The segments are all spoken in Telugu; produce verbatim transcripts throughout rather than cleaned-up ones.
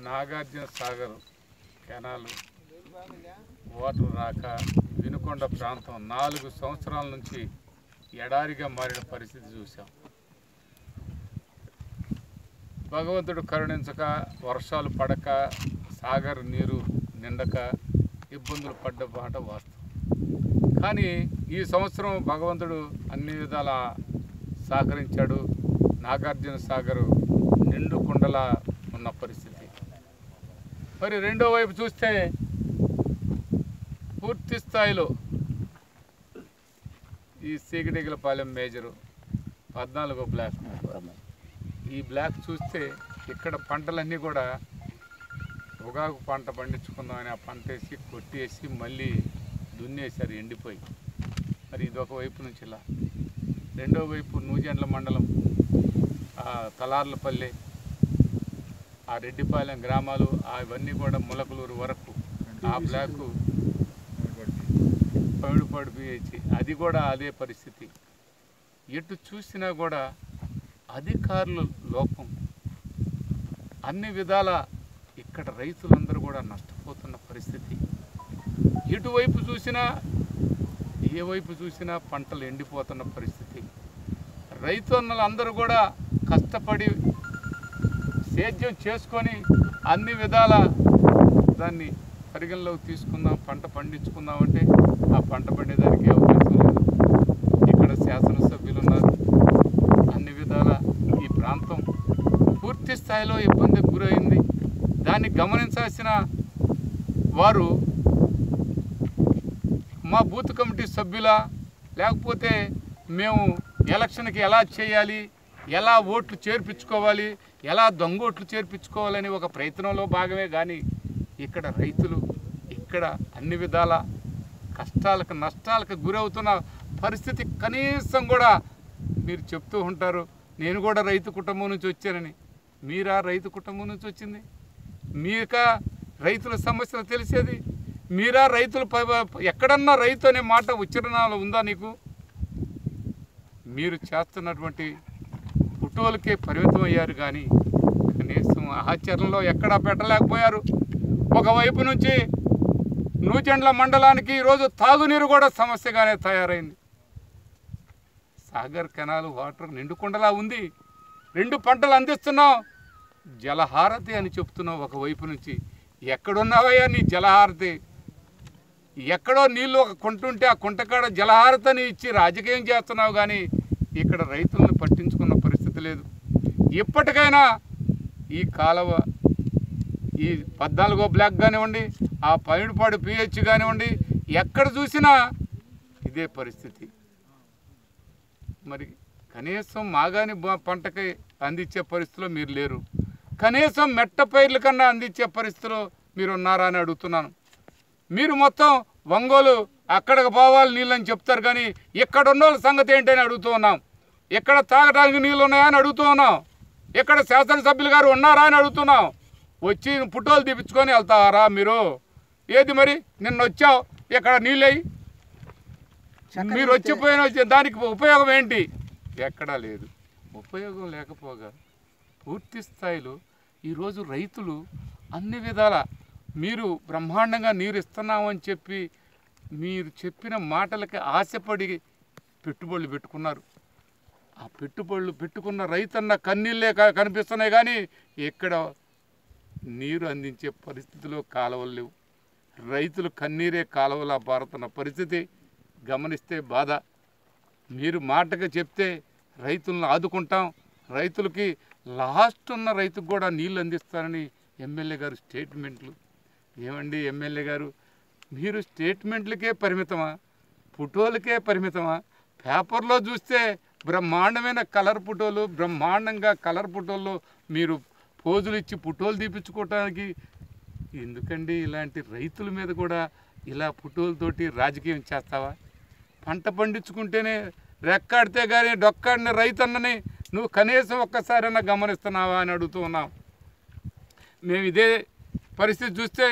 నాగార్జున సాగర్ కెనాల్ వాటర్ రాక వినుకొండ ప్రాంతం నాలుగు సంవత్సరాల నుంచి ఎడారిగా మారిన పరిస్థితి చూసాం. భగవంతుడు కరుణించక వర్షాలు పడక సాగర్ నీరు నిండక ఇబ్బందులు పడ్డ మాట వాస్తవం. కానీ ఈ సంవత్సరం భగవంతుడు అన్ని విధాలా సహకరించాడు. నాగార్జున సాగర్ నిండు కుండలా ఉన్న పరిస్థితి. మరి రెండో వైపు చూస్తే పూర్తి స్థాయిలో ఈ సీగడిగలపాలెం మేజరు పద్నాలుగో బ్లాక్, ఈ బ్లాక్ చూస్తే ఇక్కడ పంటలన్నీ కూడా పొగాకు పంట పండించుకుందామని ఆ పంట వేసి కొట్టేసి మళ్ళీ దున్నేశారు ఎండిపోయి. మరి ఇది ఒక వైపు నుంచి ఇలా, రెండో వైపు నూజెండ్ల మండలం తలార్లపల్లి, ఆ రెడ్డిపాలెం గ్రామాలు అవన్నీ కూడా ములకలూరు వరకు ఆ బ్లాక్ పమిడిపాడు పిహెచ్ అది కూడా అదే పరిస్థితి. ఎటు చూసినా కూడా అధికారుల లోపం, అన్ని విధాల ఇక్కడ రైతులందరూ కూడా నష్టపోతున్న పరిస్థితి. ఎటువైపు చూసినా ఏ వైపు చూసినా పంటలు ఎండిపోతున్న పరిస్థితి. రైతులందరూ కూడా కష్టపడి సేద్యం చేసుకొని అన్ని విధాల దాన్ని పరిగణలోకి తీసుకుందాం, పంట పండించుకుందామంటే ఆ పంట పండేదానికి అవకాశం లేదు. ఇక్కడ శాసనసభ్యులు ఉన్నారు. అన్ని విధాల ఈ ప్రాంతం పూర్తి స్థాయిలో ఇబ్బందికి గురైంది. దాన్ని గమనించాల్సిన వారు మా బూత్ కమిటీ సభ్యులా, లేకపోతే మేము ఎలక్షన్కి ఎలా చేయాలి, ఎలా ఓట్లు చేర్పించుకోవాలి, ఎలా దొంగ ఓట్లు చేర్పించుకోవాలని ఒక ప్రయత్నంలో భాగమే. కానీ ఇక్కడ రైతులు ఇక్కడ అన్ని విధాల కష్టాలకు నష్టాలకు గురవుతున్న పరిస్థితి కనీసం కూడా మీరు చెప్తూ ఉంటారు. నేను కూడా రైతు కుటుంబం నుంచి వచ్చానని. మీరా రైతు కుటుంబం నుంచి వచ్చింది? మీకా రైతుల సమస్యలు తెలిసేది? మీరా రైతులు ఎక్కడన్నా రైతు అనే మాట ఉచ్చరణలో ఉందా నీకు? మీరు చేస్తున్నటువంటి ఫోటోలకే పరిమితం అయ్యారు కానీ కనీసం ఆచరణలో ఎక్కడా పెట్టలేకపోయారు. ఒకవైపు నుంచి నూజెండ్ల మండలానికి ఈరోజు తాగునీరు కూడా సమస్యగానే తయారైంది. సాగర్ కెనాల్ వాటర్ నిండుకుండలా ఉంది. రెండు పంటలు అందిస్తున్నాం, జలహారతి అని చెప్తున్నావు. ఒకవైపు నుంచి ఎక్కడున్నావయ్యా నీ జలహారతి? ఎక్కడో నీళ్ళు ఒక కుంట ఉంటే ఆ కుంటకాడ జలహారతిని ఇచ్చి రాజకీయం చేస్తున్నావు కానీ ఇక్కడ రైతులను పట్టించుకున్న పరిస్థితి లేదు. ఇప్పటికైనా ఈ కాలువ, ఈ పద్నాలుగో బ్లాక్ కానివ్వండి, ఆ పైడిపాడు పిహెచ్ కానివ్వండి, ఎక్కడ చూసినా ఇదే పరిస్థితి. మరి కనీసం మాగాని పంటకి అందించే పరిస్థితిలో మీరు లేరు. కనీసం మెట్ట పైర్ల కన్నా అందించే పరిస్థితిలో మీరు ఉన్నారా అని అడుగుతున్నాను. మీరు మొత్తం ఒంగోలు అక్కడికి పోవాలి నీళ్ళని చెప్తారు కానీ ఇక్కడ ఉన్న వాళ్ళ సంగతి ఏంటని అడుగుతూ ఉన్నాం. ఎక్కడ తాగడానికి నీళ్ళు ఉన్నాయని అడుగుతూ ఉన్నాం. ఇక్కడ శాసనసభ్యులు గారు ఉన్నారా అని అడుగుతున్నాం. వచ్చి ఫోటోలు తీపించుకొని వెళ్తారా మీరు? ఏది మరి నిన్న వచ్చావు, ఇక్కడ నీళ్ళయి మీరు వచ్చిపోయిన దానికి ఉపయోగం ఏంటి? ఎక్కడా లేదు. ఉపయోగం లేకపోగా పూర్తి స్థాయిలో ఈరోజు రైతులు అన్ని విధాల మీరు బ్రహ్మాండంగా నీరు ఇస్తున్నామని చెప్పి మీరు చెప్పిన మాటలకి ఆశపడి పెట్టుబడులు పెట్టుకున్నారు. ఆ పెట్టుబడులు పెట్టుకున్న రైతన్న కన్నీళ్ళే కనిపిస్తున్నాయి కానీ ఎక్కడ నీరు అందించే పరిస్థితిలో కాలువలు లేవు. రైతులు కన్నీరే కాలువలా పారుతున్న పరిస్థితి గమనిస్తే బాధ. మీరు మాటగా చెప్తే రైతులను ఆదుకుంటాం, రైతులకి లాస్ట్ ఉన్న రైతుకు కూడా నీళ్ళు అందిస్తారని ఎమ్మెల్యే గారు స్టేట్మెంట్లు. ఏమండి ఎమ్మెల్యే గారు, మీరు స్టేట్మెంట్లకే పరిమితమా? ఫోటోలకే పరిమితమా? పేపర్లో చూస్తే బ్రహ్మాండమైన కలర్ ఫోటోలు, బ్రహ్మాండంగా కలర్ ఫోటోల్లో మీరు పోజులు ఇచ్చి ఫోటోలు తీపించుకోవటానికి ఎందుకండి? ఇలాంటి రైతుల మీద కూడా ఇలా ఫోటోలతోటి రాజకీయం చేస్తావా? పంట పండించుకుంటేనే రెక్కాడితే కానీ డొక్కాడిన రైతన్నని నువ్వు కనీసం ఒక్కసారైనా గమనిస్తున్నావా అని అడుగుతూ ఉన్నాం. మేము ఇదే పరిస్థితి చూస్తే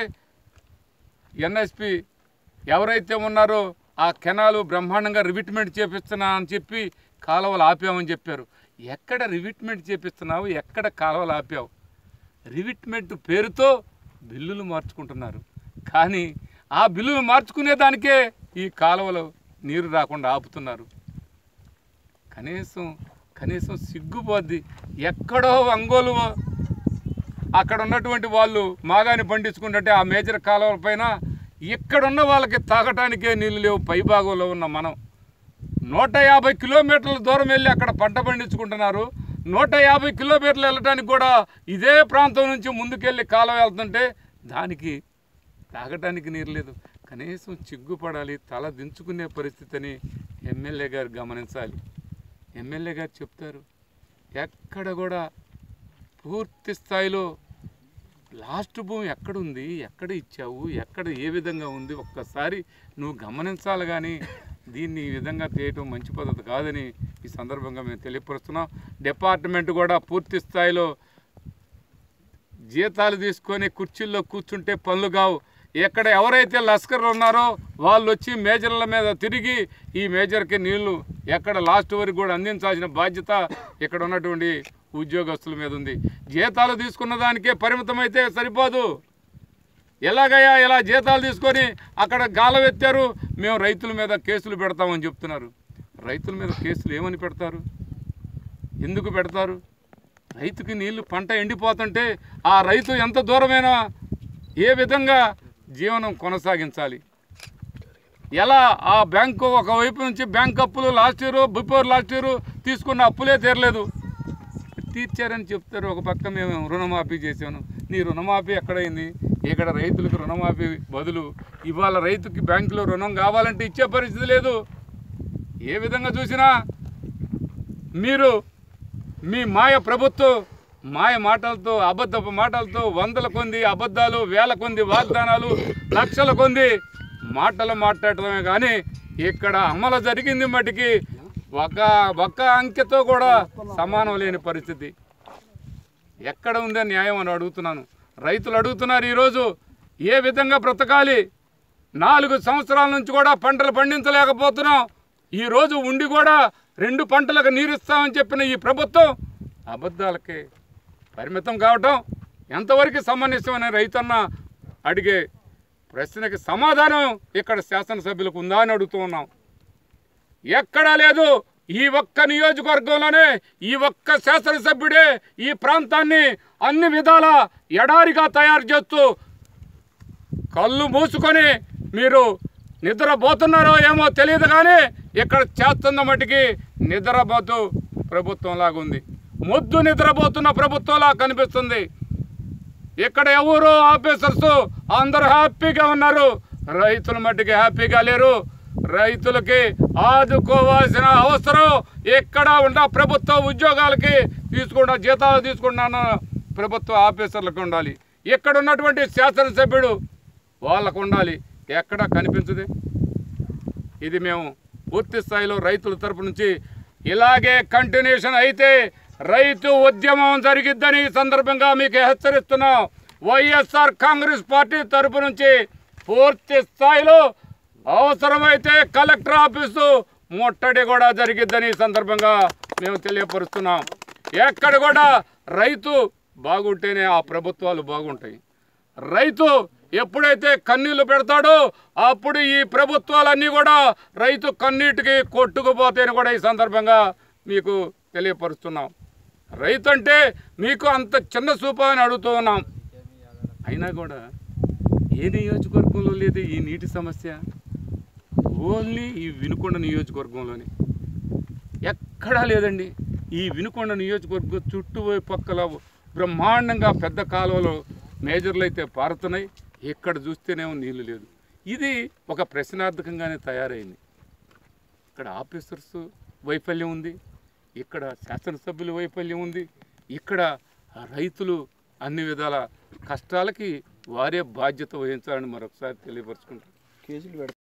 ఎన్ఎస్పి ఎవరైతే ఉన్నారో ఆ కెనాలు బ్రహ్మాండంగా రివిట్మెంట్ చేపిస్తున్నా అని చెప్పి కాలువలు ఆపామని చెప్పారు. ఎక్కడ రివిట్మెంట్ చేపిస్తున్నావు? ఎక్కడ కాలువలు ఆపావు? రివిట్మెంట్ పేరుతో బిల్లులు మార్చుకుంటున్నారు. కానీ ఆ బిల్లులు మార్చుకునే దానికే ఈ కాలువలో నీరు రాకుండా ఆపుతున్నారు. కనీసం కనీసం సిగ్గుపోద్ది. ఎక్కడో ఒంగోలు అక్కడ ఉన్నటువంటి వాళ్ళు మాగాని పండించుకుంటుంటే ఆ మేజర్ కాలువల పైన ఇక్కడున్న వాళ్ళకి తాగటానికే నీళ్ళు లేవు. పైభాగంలో ఉన్న మనం నూట యాభై కిలోమీటర్ల దూరం వెళ్ళి అక్కడ పంట పండించుకుంటున్నారు. నూట యాభై కిలోమీటర్లు వెళ్ళటానికి కూడా ఇదే ప్రాంతం నుంచి ముందుకెళ్ళి కాలువ వెళ్తుంటే దానికి తాగటానికి నీరు లేదు. కనీసం చిగ్గుపడాలి, తల దించుకునే పరిస్థితిని ఎమ్మెల్యే గారు గమనించాలి. ఎమ్మెల్యే గారు చెప్తారు ఎక్కడ కూడా పూర్తి స్థాయిలో లాస్ట్ భూమి ఎక్కడుంది, ఎక్కడ ఇచ్చావు, ఎక్కడ ఏ విధంగా ఉంది ఒక్కసారి నువ్వు గమనించాలి. కానీ దీన్ని ఈ విధంగా చేయటం మంచి పద్ధతి కాదని ఈ సందర్భంగా మేము తెలియపరుస్తున్నాం. డిపార్ట్మెంట్ కూడా పూర్తి స్థాయిలో జీతాలు తీసుకొని కుర్చీల్లో కూర్చుంటే పనులు కావు. ఎక్కడ ఎవరైతే లస్కర్లు ఉన్నారో వాళ్ళు వచ్చి మేజర్ల మీద తిరిగి ఈ మేజర్కి నీళ్లు ఎక్కడ లాస్ట్ వరకు కూడా అందించాల్సిన బాధ్యత ఇక్కడ ఉన్నటువంటి ఉద్యోగస్తుల మీద ఉంది. జీతాలు తీసుకున్న దానికే పరిమితమైతే సరిపోదు. ఎలాగయ్యా ఇలా జీతాలు తీసుకొని అక్కడ గాలవెత్తారు, మేము రైతుల మీద కేసులు పెడతామని చెప్తున్నారు. రైతుల మీద కేసులు ఏమని పెడతారు, ఎందుకు పెడతారు? రైతుకి నీళ్లు పంట ఎండిపోతుంటే ఆ రైతు ఎంత దూరమైనా ఏ విధంగా జీవనం కొనసాగించాలి? ఎలా ఆ బ్యాంకు ఒకవైపు నుంచి బ్యాంక్ అప్పులు last year before last year తీసుకున్న అప్పులే తీరలేదు. తీర్చారని చెప్తారు. ఒక పక్క మేము రుణమాఫీ చేసాను. నీ రుణమాఫీ ఎక్కడైంది? ఇక్కడ రైతులకు రుణమాఫీ బదులు ఇవాళ రైతుకి బ్యాంకులో రుణం కావాలంటే ఇచ్చే పరిస్థితి లేదు. ఏ విధంగా చూసినా మీరు మీ మాయ ప్రభుత్వం మాయ మాటలతో, అబద్ధపు మాటలతో వందల కొంది అబద్ధాలు, వేల కొంది వాగ్దానాలు, లక్షల కొంది మాటలు మాట్లాడటమే కానీ ఇక్కడ అమలు జరిగింది మటుకి ఒక ఒక్క అంకెతో కూడా సమానం లేని పరిస్థితి. ఎక్కడ ఉందే న్యాయం అని అడుగుతున్నాను. రైతులు అడుగుతున్నారు ఈరోజు ఏ విధంగా బ్రతకాలి? నాలుగు సంవత్సరాల నుంచి కూడా పంటలు పండించలేకపోతున్నాం. ఈరోజు ఉండి కూడా రెండు పంటలకు నీరు ఇస్తామని చెప్పిన ఈ ప్రభుత్వం అబద్ధాలకే పరిమితం కావటం ఎంతవరకు సమంజసమని రైతన్న అడిగే ప్రశ్నకి సమాధానం ఇక్కడ శాసనసభ్యులకు ఉందా అని అడుగుతూ ఉన్నాం. ఎక్కడా లేదు. ఈ ఒక్క నియోజకవర్గంలోనే ఈ ఒక్క శాసనసభ్యుడే ఈ ప్రాంతాన్ని అన్ని విధాల ఎడారిగా తయారు చేస్తూ కళ్ళు మూసుకొని మీరు నిద్రపోతున్నారో ఏమో తెలియదు కానీ ఇక్కడ చేస్తున్న మటుకి నిద్రపోతూ ప్రభుత్వంలాగా ఉంది. మొద్దు నిద్రపోతున్న ప్రభుత్వంలా కనిపిస్తుంది. ఇక్కడ ఎవరు ఆఫీసర్స్ అందరూ హ్యాపీగా ఉన్నారు. రైతుల మట్టుకి హ్యాపీగా లేరు. రైతులకి ఆదుకోవాల్సిన అవసరం ఎక్కడ ఉన్న ప్రభుత్వ ఉద్యోగాలకి తీసుకున్న జీతాలు తీసుకున్న ప్రభుత్వ ఆఫీసర్లకు ఉండాలి. ఇక్కడ ఉన్నటువంటి శాసనసభ్యుడు వాళ్ళకు ఉండాలి. ఎక్కడా కనిపించదు. ఇది మేము పూర్తి స్థాయిలో రైతుల తరపు నుంచి ఇలాగే కంటిన్యూషన్ అయితే రైతు ఉద్యమం జరిగిద్దని సందర్భంగా మీకు హెచ్చరిస్తున్నాం. వైఎస్ఆర్ కాంగ్రెస్ పార్టీ తరపు నుంచి పూర్తి స్థాయిలో అవసరమైతే కలెక్టర్ ఆఫీసు ముట్టడి కూడా జరిగిద్దని సందర్భంగా మేము తెలియపరుస్తున్నాం. ఎక్కడ కూడా రైతు బాగుంటేనే ఆ ప్రభుత్వాలు బాగుంటాయి. రైతు ఎప్పుడైతే కన్నీళ్లు పెడతాడో అప్పుడు ఈ ప్రభుత్వాలన్నీ కూడా రైతు కన్నీటికి కొట్టుకుపోతాయని కూడా ఈ సందర్భంగా మీకు తెలియపరుస్తున్నాం. రైతు అంటే మీకు అంత చిన్న చూపు అని అడుగుతూ ఉన్నాం. అయినా కూడా ఏ నియోజకవర్గంలో లేదు ఈ నీటి సమస్య. ఓన్లీ ఈ వినుకొండ నియోజకవర్గంలోనే ఎక్కడా లేదండి. ఈ వినుకొండ నియోజకవర్గం చుట్టుపక్కల బ్రహ్మాండంగా పెద్ద కాలువలు మేజర్లు అయితే పారుతున్నాయి. ఎక్కడ చూస్తేనేమో నీళ్ళు లేదు. ఇది ఒక ప్రశ్నార్థకంగానే తయారైంది. ఇక్కడ ఆఫీసర్స్ వైఫల్యం ఉంది, ఇక్కడ శాసనసభ్యుల వైఫల్యం ఉంది, ఇక్కడ రైతులు అన్ని విధాల కష్టాలకి వారే బాధ్యత వహించాలని మరొకసారి తెలియపరుచుకుంటారు. కేసులు